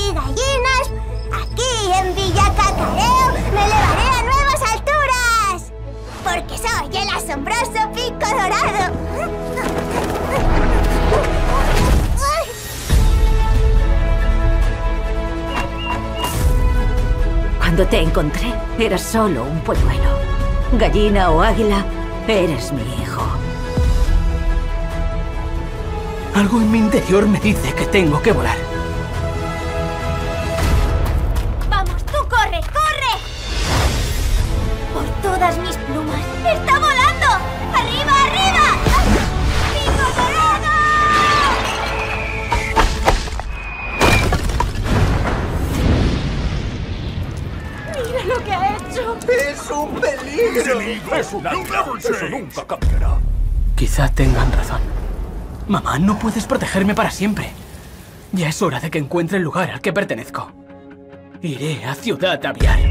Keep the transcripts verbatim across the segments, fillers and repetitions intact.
y gallinas, aquí en Villa Cacareo me elevaré a nuevas alturas. Porque soy el asombroso Pico Dorado. Cuando te encontré, eras solo un polluelo. Gallina o águila, eres mi hijo. Algo en mi interior me dice que tengo que volar. ¡Vamos, tú corre, corre! Por todas mis plumas. ¡Está volando! ¡Arriba, arriba! ¡Pico Dorado! ¡Mira lo que ha hecho! ¡Es un peligro! peligro! ¡Es una Eso nunca cambiará. Quizá tengan razón. Mamá, no puedes protegerme para siempre. Ya es hora de que encuentre el lugar al que pertenezco. Iré a Ciudad Aviar.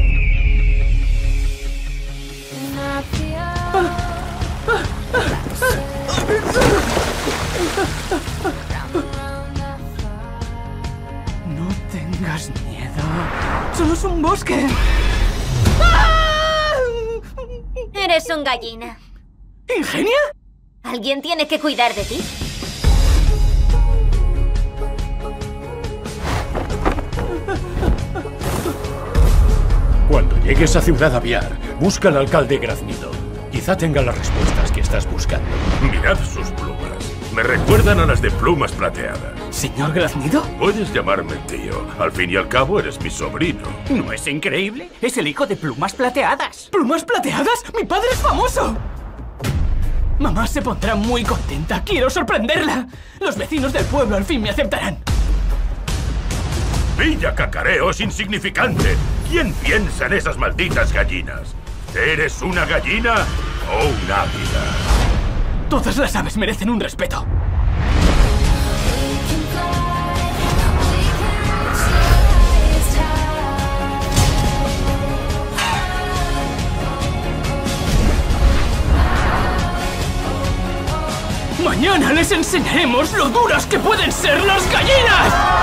No tengas miedo. Solo es un bosque. Eres un gallina. ¿Ingenia? ¿Alguien tiene que cuidar de ti? Cuando llegues a Ciudad Aviar, busca al alcalde Graznido. Quizá tenga las respuestas que estás buscando. Mirad sus plumas. Me recuerdan a las de Plumas Plateadas. ¿Señor Graznido? Puedes llamarme tío. Al fin y al cabo, eres mi sobrino. ¿No es increíble? Es el hijo de Plumas Plateadas. ¿Plumas Plateadas? ¡Mi padre es famoso! Mamá se pondrá muy contenta. ¡Quiero sorprenderla! Los vecinos del pueblo al fin me aceptarán. Villa Cacareo es insignificante. ¿Quién piensa en esas malditas gallinas? ¿Eres una gallina o un águila? Todas las aves merecen un respeto. Mañana les enseñaremos lo duras que pueden ser las gallinas.